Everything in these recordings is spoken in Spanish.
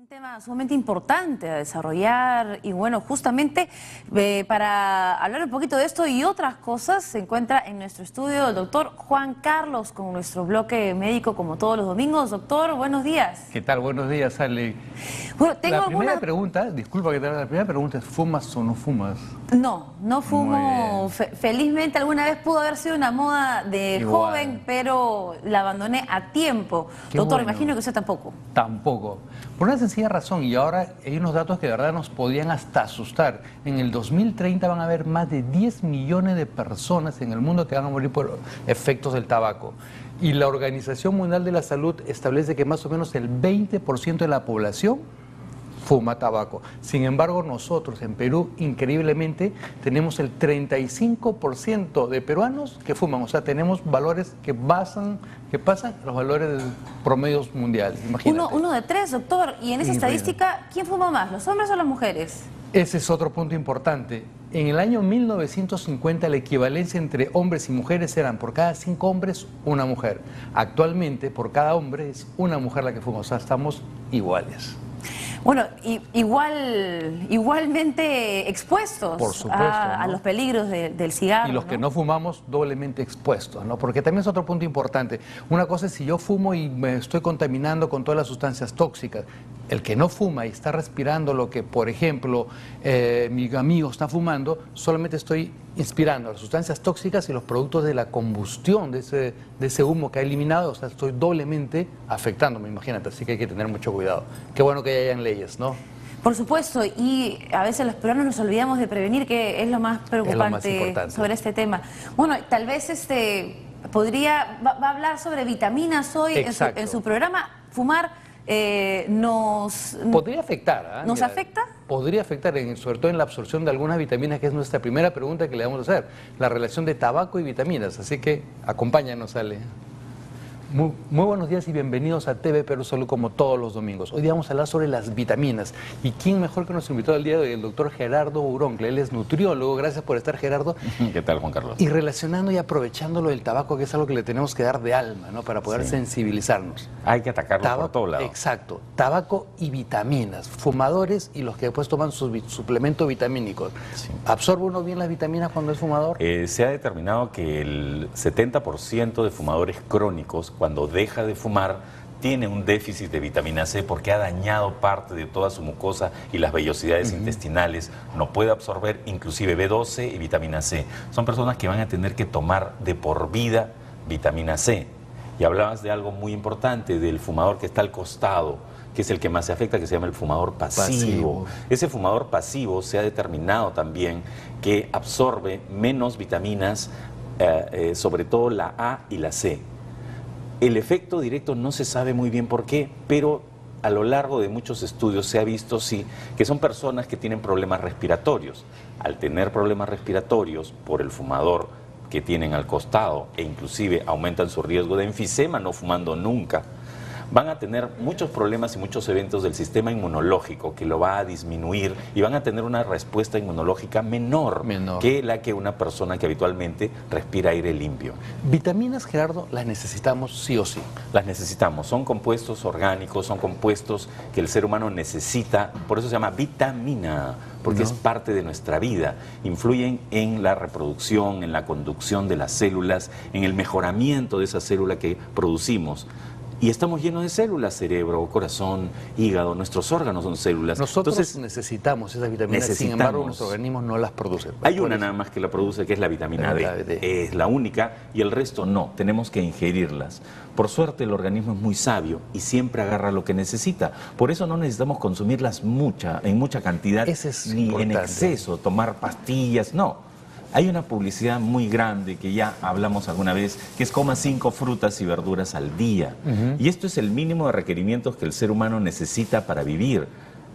Un tema sumamente importante a desarrollar y bueno, justamente para hablar un poquito de esto y otras cosas se encuentra en nuestro estudio el doctor Juan Carlos con nuestro bloque médico como todos los domingos. Doctor, buenos días. ¿Qué tal? Buenos días, Ale. Bueno, tengo la primera pregunta, disculpa que te haga la primera pregunta, es ¿fumas o no fumas? No fumo. Felizmente alguna vez pudo haber sido una moda de joven, pero la abandoné a tiempo. Doctor, bueno. Imagino que usted tampoco. Tampoco. Por una sencilla razón, y ahora hay unos datos que de verdad nos podían hasta asustar. En el 2030 van a haber más de 10 millones de personas en el mundo que van a morir por efectos del tabaco. Y la Organización Mundial de la Salud establece que más o menos el 20% de la población fuma tabaco. Sin embargo, nosotros en Perú, increíblemente, tenemos el 35% de peruanos que fuman. O sea, tenemos valores que pasan los valores promedios mundiales. Imagínate. Uno de tres, doctor. Y en esa estadística, ¿quién fuma más, los hombres o las mujeres? Ese es otro punto importante. En el año 1950 la equivalencia entre hombres y mujeres eran por cada 5 hombres, una mujer. Actualmente, por cada hombre es una mujer la que fuma. O sea, estamos iguales. Bueno, igualmente expuestos, por supuesto, a los peligros del cigarro. Y los que no fumamos, doblemente expuestos, ¿no? Porque también es otro punto importante. Una cosa es si yo fumo y me estoy contaminando con todas las sustancias tóxicas. El que no fuma y está respirando lo que, por ejemplo, mi amigo está fumando, solamente estoy inspirando las sustancias tóxicas y los productos de la combustión de ese humo que ha eliminado. O sea, estoy doblemente afectándome, imagínate. Así que hay que tener mucho cuidado. Qué bueno que hayan leyes, ¿no? Por supuesto, y a veces los peruanos nos olvidamos de prevenir, que es lo más preocupante sobre este tema. Bueno, tal vez va a hablar sobre vitaminas hoy en su programa. Fumar podría afectar. ¿Nos afecta? Podría afectar, sobre todo en la absorción de algunas vitaminas, que es nuestra primera pregunta que le vamos a hacer. La relación de tabaco y vitaminas. Así que acompáñanos, Ale. Muy buenos días y bienvenidos a TV Perú Salud como todos los domingos. Hoy día vamos a hablar sobre las vitaminas. ¿Y quién mejor que nos invitó al día de hoy? El doctor Gerardo Uroncle. Él es nutriólogo. Gracias por estar, Gerardo. ¿Qué tal, Juan Carlos? Y relacionando y aprovechando lo del tabaco, que es algo que le tenemos que dar de alma, ¿no? Para poder sensibilizarnos. Hay que atacarlo por todos lados. Exacto. Tabaco y vitaminas. Fumadores y los que después toman sus suplementos vitamínicos. Sí. ¿Absorbe uno bien las vitaminas cuando es fumador? Se ha determinado que el 70% de fumadores crónicos, cuando deja de fumar, tiene un déficit de vitamina C porque ha dañado parte de toda su mucosa y las vellosidades intestinales. No puede absorber inclusive B12 y vitamina C. Son personas que van a tener que tomar de por vida vitamina C. Y hablabas de algo muy importante, del fumador que está al costado, que es el que más se afecta, que se llama el fumador pasivo. Ese fumador pasivo se ha determinado también que absorbe menos vitaminas, sobre todo la A y la C. El efecto directo no se sabe muy bien por qué, pero a lo largo de muchos estudios se ha visto, sí, que son personas que tienen problemas respiratorios. Al tener problemas respiratorios por el fumador que tienen al costado e inclusive aumentan su riesgo de enfisema no fumando nunca, van a tener muchos problemas y muchos eventos del sistema inmunológico que lo va a disminuir y van a tener una respuesta inmunológica menor que la que una persona que habitualmente respira aire limpio. ¿Vitaminas, Gerardo, las necesitamos sí o sí? Las necesitamos, son compuestos orgánicos, son compuestos que el ser humano necesita, por eso se llama vitamina, porque es parte de nuestra vida, influyen en la reproducción, en la conducción de las células, en el mejoramiento de esa célula que producimos. Y estamos llenos de células, cerebro, corazón, hígado, nuestros órganos son células. Nosotros necesitamos esas vitaminas, sin embargo nuestro organismo no las produce. Hay una nada más que la produce, que es la vitamina D. Es la única y el resto no, tenemos que ingerirlas. Por suerte el organismo es muy sabio y siempre agarra lo que necesita. Por eso no necesitamos consumirlas en mucha cantidad, ni en exceso, tomar pastillas, no. Hay una publicidad muy grande que ya hablamos alguna vez, que es coma 5 frutas y verduras al día. Y esto es el mínimo de requerimientos que el ser humano necesita para vivir.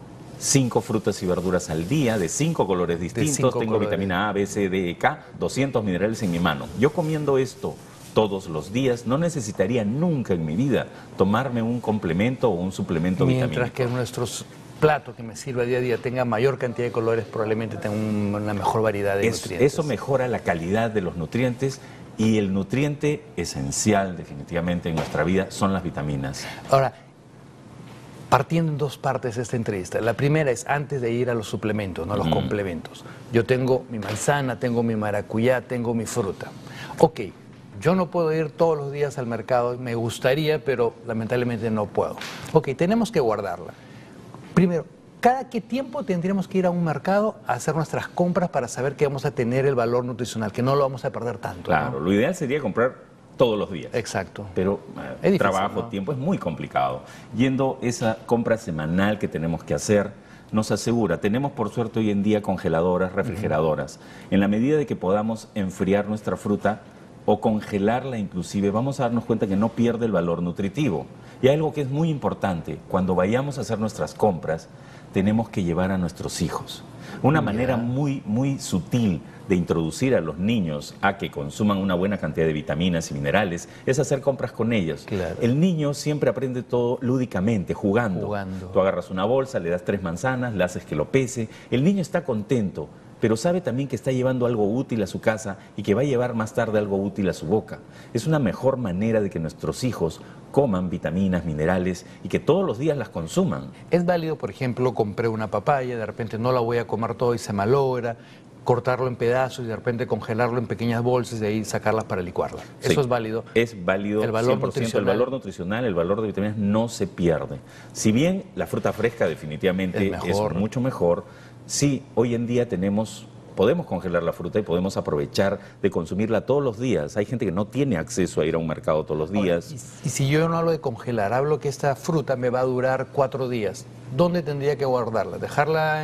5 frutas y verduras al día, de 5 colores distintos. Tengo vitamina A, B, C, D, E, K, 200 minerales en mi mano. Yo comiendo esto todos los días no necesitaría nunca en mi vida tomarme un complemento o un suplemento vitamínico. Mientras que nuestros plato que me sirva día a día tenga mayor cantidad de colores, probablemente tenga una mejor variedad de nutrientes. Eso mejora la calidad de los nutrientes y el nutriente esencial definitivamente en nuestra vida son las vitaminas. Ahora, partiendo en dos partes esta entrevista. La primera es antes de ir a los suplementos, no a los complementos. Yo tengo mi manzana, tengo mi maracuyá, tengo mi fruta. Ok, yo no puedo ir todos los días al mercado, me gustaría, pero lamentablemente no puedo. Ok, tenemos que guardarla. Primero, ¿cada qué tiempo tendríamos que ir a un mercado a hacer nuestras compras para saber que vamos a tener el valor nutricional, que no lo vamos a perder tanto? Claro, ¿no? lo ideal sería comprar todos los días. Exacto. Pero Es difícil, trabajo, ¿no? tiempo, es muy complicado. Yendo esa compra semanal que tenemos que hacer, nos asegura, tenemos por suerte hoy en día congeladoras, refrigeradoras. En la medida de que podamos enfriar nuestra fruta o congelarla inclusive, vamos a darnos cuenta que no pierde el valor nutritivo. Y hay algo que es muy importante, cuando vayamos a hacer nuestras compras, tenemos que llevar a nuestros hijos. Una manera muy, muy sutil de introducir a los niños a que consuman una buena cantidad de vitaminas y minerales es hacer compras con ellos. Claro. El niño siempre aprende todo lúdicamente, jugando. Tú agarras una bolsa, le das 3 manzanas, le haces que lo pese. El niño está contento, pero sabe también que está llevando algo útil a su casa y que va a llevar más tarde algo útil a su boca. Es una mejor manera de que nuestros hijos coman vitaminas, minerales y que todos los días las consuman. Es válido, por ejemplo, compré una papaya, de repente no la voy a comer todo y se malogra, cortarlo en pedazos y de repente congelarlo en pequeñas bolsas y de ahí sacarlas para licuarlas. Sí, ¿Eso es válido? Es válido, El valor 100%. nutricional. El valor nutricional, el valor de vitaminas no se pierde. Si bien la fruta fresca definitivamente es mucho mejor, sí, hoy en día podemos congelar la fruta y podemos aprovechar de consumirla todos los días. Hay gente que no tiene acceso a ir a un mercado todos los días. Ahora, y si yo no hablo de congelar, hablo que esta fruta me va a durar 4 días, ¿dónde tendría que guardarla? ¿Dejarla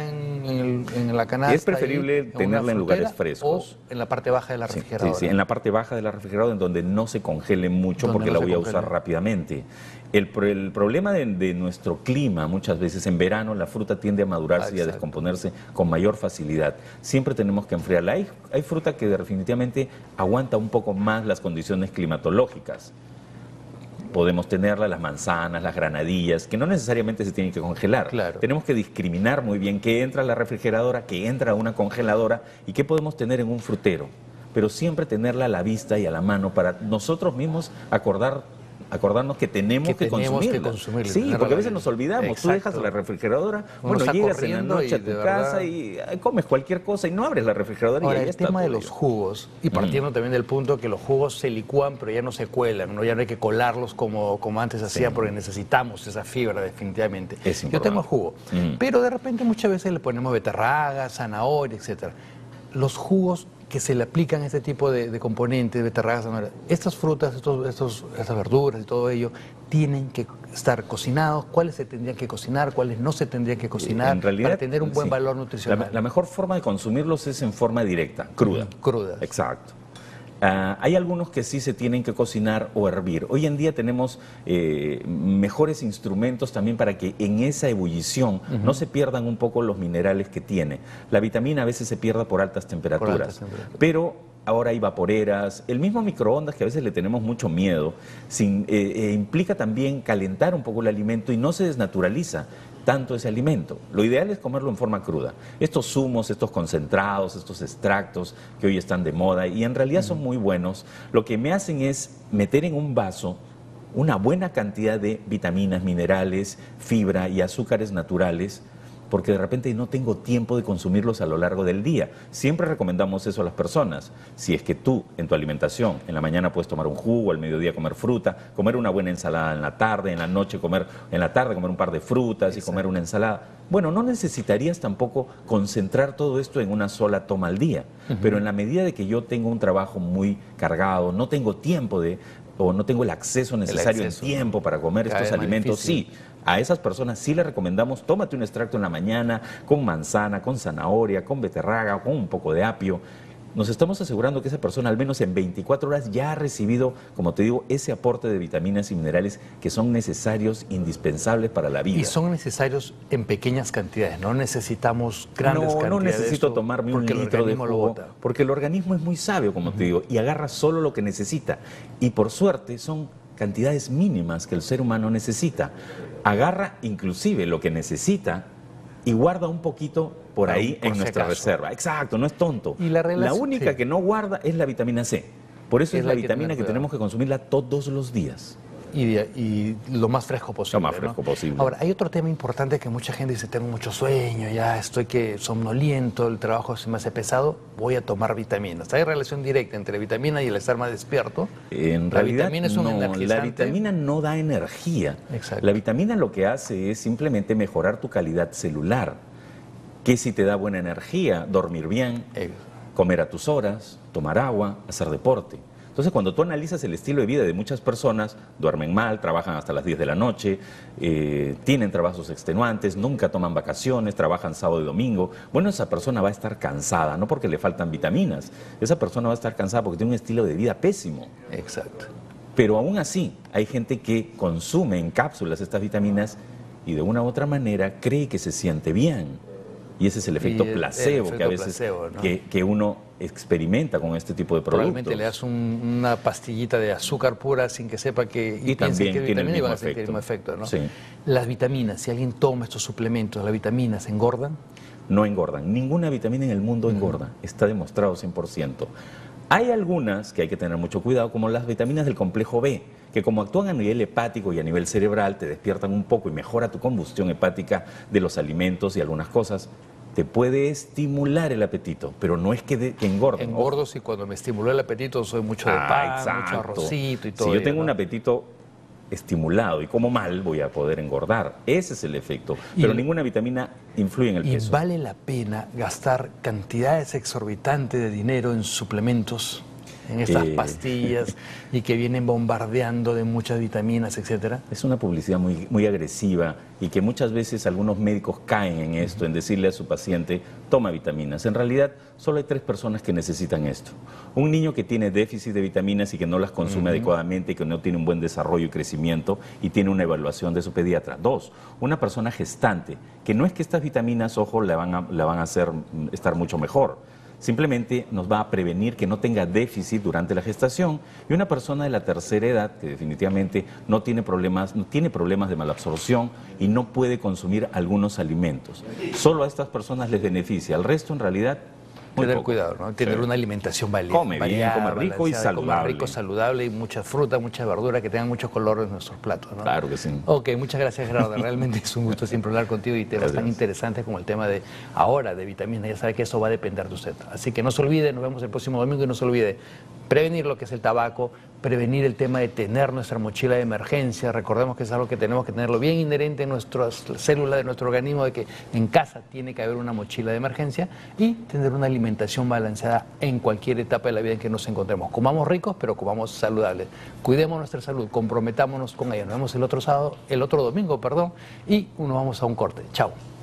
en la canasta? Es preferible tenerla en lugares frescos. ¿O en la parte baja de la refrigeradora? Sí, en la parte baja de la refrigeradora, en donde no se congele mucho porque la voy a usar rápidamente. El problema de nuestro clima, muchas veces en verano, la fruta tiende a madurarse y a descomponerse con mayor facilidad. Siempre tenemos que enfriarla. Hay fruta que definitivamente aguanta un poco más las condiciones climatológicas. Podemos tenerla, las manzanas, las granadillas, que no necesariamente se tienen que congelar. Claro. Tenemos que discriminar muy bien qué entra a la refrigeradora, qué entra a una congeladora y qué podemos tener en un frutero. Pero siempre tenerla a la vista y a la mano para nosotros mismos acordarnos que tenemos que consumirla. Sí, porque a veces nos olvidamos. Exacto. Tú dejas la refrigeradora, bueno, llegas en la noche a tu casa y comes cualquier cosa y no abres la refrigeradora. Ahora, y ahí el tema de los jugos, y partiendo también del punto que los jugos se licúan pero ya no se cuelan, ¿no? Ya no hay que colarlos como antes hacía porque necesitamos esa fibra definitivamente. Yo tengo jugo, pero de repente muchas veces le ponemos beterraga, zanahoria, etcétera. Los jugos que se le aplican a este tipo de componentes, beterragas, zanahoria, estas frutas, estas verduras y todo ello, tienen que estar cocinados. ¿Cuáles se tendrían que cocinar? ¿Cuáles no se tendrían que cocinar? En realidad, para tener un buen valor nutricional. La mejor forma de consumirlos es en forma directa, cruda. Crudas. Exacto. Hay algunos que sí se tienen que cocinar o hervir. Hoy en día tenemos mejores instrumentos también para que en esa ebullición no se pierdan un poco los minerales que tiene. La vitamina a veces se pierda por altas temperaturas, pero ahora hay vaporeras, el mismo microondas que a veces le tenemos mucho miedo, implica también calentar un poco el alimento y no se desnaturaliza tanto ese alimento. Lo ideal es comerlo en forma cruda. Estos zumos, estos concentrados, estos extractos que hoy están de moda y en realidad son muy buenos, lo que me hacen es meter en un vaso una buena cantidad de vitaminas, minerales, fibra y azúcares naturales, porque de repente no tengo tiempo de consumirlos a lo largo del día. Siempre recomendamos eso a las personas. Si es que tú en tu alimentación, en la mañana puedes tomar un jugo, al mediodía comer fruta, comer una buena ensalada en la tarde, en la noche comer un par de frutas y comer una ensalada. Bueno, no necesitarías tampoco concentrar todo esto en una sola toma al día. Pero en la medida de que yo tengo un trabajo muy cargado, no tengo tiempo o no tengo el acceso necesario en tiempo para comer estos alimentos, sí. A esas personas sí les recomendamos, tómate un extracto en la mañana con manzana, con zanahoria, con beterraga, con un poco de apio. Nos estamos asegurando que esa persona al menos en 24 horas ya ha recibido, como te digo, ese aporte de vitaminas y minerales que son necesarios, indispensables para la vida. Y son necesarios en pequeñas cantidades, no necesitamos grandes cantidades. No necesito tomarme un litro de jugo, porque el organismo es muy sabio, como te digo, y agarra solo lo que necesita. Y por suerte son cantidades mínimas que el ser humano necesita. Agarra inclusive lo que necesita y guarda un poquito por ahí en nuestra reserva. Exacto, no es tonto. Y la única que no guarda es la vitamina C. Por eso es la vitamina que tenemos que consumirla todos los días. y lo más fresco posible. Lo más fresco posible. Ahora, hay otro tema importante que mucha gente dice, tengo mucho sueño, ya estoy somnoliento, el trabajo se me hace pesado, voy a tomar vitaminas. Hay relación directa entre vitamina y el estar más despierto. En La realidad, vitamina es un energizante. la vitamina no da energía. Exacto. La vitamina lo que hace es simplemente mejorar tu calidad celular. Que si te da buena energía, dormir bien, comer a tus horas, tomar agua, hacer deporte. Entonces, cuando tú analizas el estilo de vida de muchas personas, duermen mal, trabajan hasta las 10 de la noche, tienen trabajos extenuantes, nunca toman vacaciones, trabajan sábado y domingo. Bueno, esa persona va a estar cansada, no porque le faltan vitaminas. Esa persona va a estar cansada porque tiene un estilo de vida pésimo. Exacto. Pero aún así, hay gente que consume en cápsulas estas vitaminas y de una u otra manera cree que se siente bien. Y ese es el efecto placebo que a veces ¿no? que uno experimenta con este tipo de productos. Probablemente le das una pastillita de azúcar pura sin que sepa que... Y también que es tiene el vitamina y mismo van a sentir el efecto. mismo efecto, ¿no? Sí. Las vitaminas, si alguien toma estos suplementos, ¿las vitaminas engordan? No engordan. Ninguna vitamina en el mundo engorda. Está demostrado 100%. Hay algunas que hay que tener mucho cuidado, como las vitaminas del complejo B, que como actúan a nivel hepático y a nivel cerebral, te despiertan un poco y mejora tu combustión hepática de los alimentos y algunas cosas. Te puede estimular el apetito, pero no es que engorde. Engordo si cuando me estimuló el apetito soy mucho de pan, mucho arrocito y todo. Si yo tengo un apetito estimulado y como mal, voy a poder engordar. Ese es el efecto. Pero ninguna vitamina influye en el peso. ¿Y vale la pena gastar cantidades exorbitantes de dinero en suplementos, en estas pastillas y que vienen bombardeando de muchas vitaminas, etcétera? Es una publicidad muy agresiva y que muchas veces algunos médicos caen en esto, en decirle a su paciente, toma vitaminas. En realidad, solo hay 3 personas que necesitan esto. Un niño que tiene déficit de vitaminas y que no las consume adecuadamente y que no tiene un buen desarrollo y crecimiento y tiene una evaluación de su pediatra. 2, una persona gestante, que no es que estas vitaminas, ojo, la van a hacer estar mucho mejor. Simplemente nos va a prevenir que no tenga déficit durante la gestación. Y una persona de la tercera edad que definitivamente no tiene problemas de malabsorción y no puede consumir algunos alimentos. Solo a estas personas les beneficia. Al resto, en realidad, tener cuidado, ¿no? Tener una alimentación variada. Come bien, come rico y saludable. Comer rico, saludable y mucha fruta, mucha verdura, que tengan mucho color en nuestros platos, ¿no? Claro que sí. Ok, muchas gracias, Gerardo. Realmente es un gusto siempre hablar contigo y temas tan interesantes como el tema de ahora de vitaminas. Ya sabe que eso va a depender de usted. Así que no se olvide, nos vemos el próximo domingo y no se olvide prevenir lo que es el tabaco, prevenir el tema de tener nuestra mochila de emergencia. Recordemos que es algo que tenemos que tenerlo bien inherente en nuestras células de nuestro organismo, de que en casa tiene que haber una mochila de emergencia y tener una alimentación balanceada en cualquier etapa de la vida en que nos encontremos. Comamos ricos, pero comamos saludables. Cuidemos nuestra salud, comprometámonos con ella. Nos vemos el otro domingo, y nos vamos a un corte. Chao.